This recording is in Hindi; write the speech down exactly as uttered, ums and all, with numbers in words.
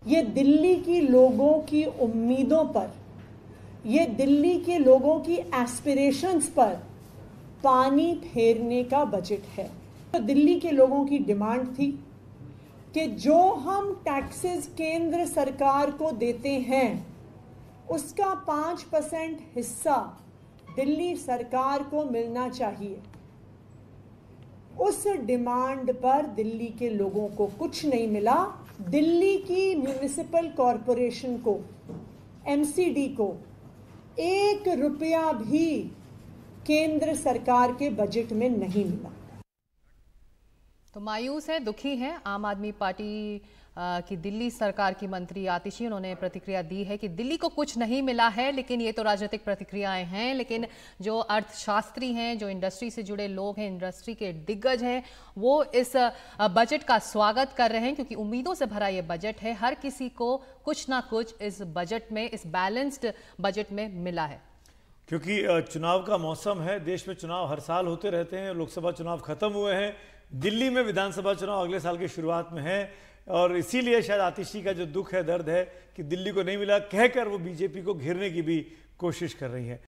ये दिल्ली की लोगों की उम्मीदों पर, ये दिल्ली के लोगों की एस्पिरेशंस पर पानी फेरने का बजट है। तो दिल्ली के लोगों की डिमांड थी कि जो हम टैक्सेस केंद्र सरकार को देते हैं उसका पाँच परसेंट हिस्सा दिल्ली सरकार को मिलना चाहिए। उस डिमांड पर दिल्ली के लोगों को कुछ नहीं मिला। दिल्ली की म्युनिसिपल कॉरपोरेशन को, एमसीडी को एक रुपया भी केंद्र सरकार के बजट में नहीं मिला। तो मायूस है, दुखी है आम आदमी पार्टी की दिल्ली सरकार की मंत्री आतिशी। उन्होंने प्रतिक्रिया दी है कि दिल्ली को कुछ नहीं मिला है, लेकिन ये तो राजनीतिक प्रतिक्रियाएं हैं। लेकिन जो अर्थशास्त्री हैं, जो इंडस्ट्री से जुड़े लोग हैं, इंडस्ट्री के दिग्गज हैं, वो इस बजट का स्वागत कर रहे हैं क्योंकि उम्मीदों से भरा ये बजट है। हर किसी को कुछ ना कुछ इस बजट में, इस बैलेंस्ड बजट में मिला है। क्योंकि चुनाव का मौसम है, देश में चुनाव हर साल होते रहते हैं। लोकसभा चुनाव खत्म हुए हैं, दिल्ली में विधानसभा चुनाव अगले साल की शुरुआत में है और इसीलिए शायद आतिशी का जो दुख है, दर्द है कि दिल्ली को नहीं मिला, कहकर वो बीजेपी को घेरने की भी कोशिश कर रही है।